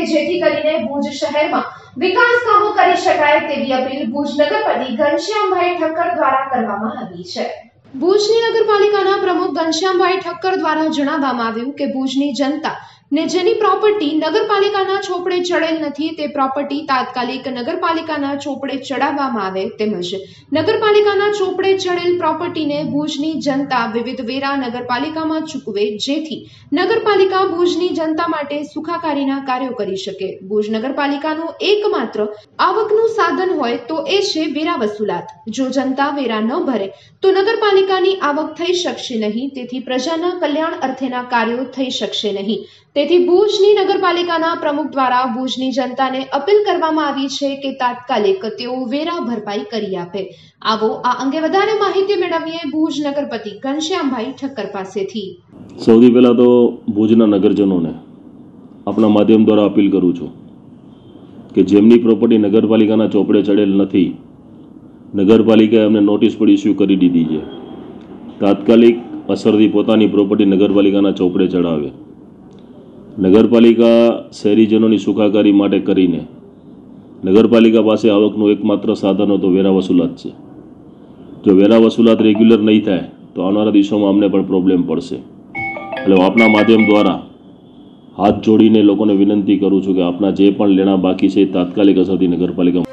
કે જેથી કરીને ભુજ શહેરમાં વિકાસ કામો કરી શકાય તેવી અપીલ ભુજ નગરપતિ ઘનશ્યામભાઈ ઠક્કર દ્વારા કરવામાં આવી છે। ભુજની નગરપાલિકાના પ્રમુખ ઘનશ્યામભાઈ ઠક્કર દ્વારા જણાવવામાં આવ્યું કે ભુજની જનતા ને જેની પ્રોપર્ટી નગરપાલિકાના ચોપડે ચડેલ નથી તે પ્રોપર્ટી તાત્કાલિક નગરપાલિકાના ચોપડે ચડાવવામાં આવે તેમજ નગરપાલિકાના ચોપડે ચડેલ પ્રોપર્ટીને ભુજની જનતા વિવિધ વેરા નગરપાલિકામાં ચૂકવે જેથી નગરપાલિકા ભુજની જનતા માટે સુખાકારીના કાર્યો કરી શકે। ભુજ નગરપાલિકાનું એકમાત્ર આવકનું સાધન હોય તો એ છે વેરા વસૂલાત। જો જનતા વેરા ન ભરે તો નગરપાલિકાની આવક થઈ શકશે નહીં, તેથી પ્રજાના કલ્યાણ અર્થેના કાર્યો થઈ શકશે નહીં। તેથી ભુજની નગરપાલિકાના પ્રમુખ દ્વારા ભુજની જનતાને અપીલ કરવામાં આવી છે કે તાત્કાલિક તેઓ વેરા ભરપાઈ કરી આપે। આવો આ અંગે વધારે માહિતી મેળવીએ ભુજ નગરપતિ ઘનશ્યામભાઈ ઠક્કર પાસેથી। સૌથી પહેલા તો ભુજના નગરજનોને આપણા માધ્યમ દ્વારા અપીલ કરું છું કે જેમની પ્રોપર્ટી નગરપાલિકાના ચોપડે ચડેલ નથી, નગરપાલિકાએ અમને નોટિસ પણ ઇસ્યુ કરી દીધી છે, તાત્કાલિક અસરથી પોતાની પ્રોપર્ટી નગરપાલિકાના ચોપડે ચડાવે। નગરપાલિકા શહેરીજનોની સુખાકારી માટે કરીને નગરપાલિકા પાસે આવકનું એકમાત્ર સાધન તો વેરા વસૂલાત છે। જો વેરા વસૂલાત રેગ્યુલર નહીં થાય તો આવનારા દિવસોમાં અમને પણ પ્રોબ્લેમ પડશે। એટલે આપના માધ્યમ દ્વારા હાથ જોડીને લોકોને વિનંતી કરું છું કે આપના જે પણ લેણા બાકી છે તાત્કાલિક અસરથી નગરપાલિકા